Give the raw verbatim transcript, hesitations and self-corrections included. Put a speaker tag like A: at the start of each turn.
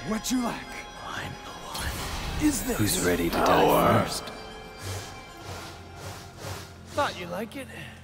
A: What you lack?
B: I'm the one.
A: Is this?
B: Who's ready to die first?
A: Thought you'd like it.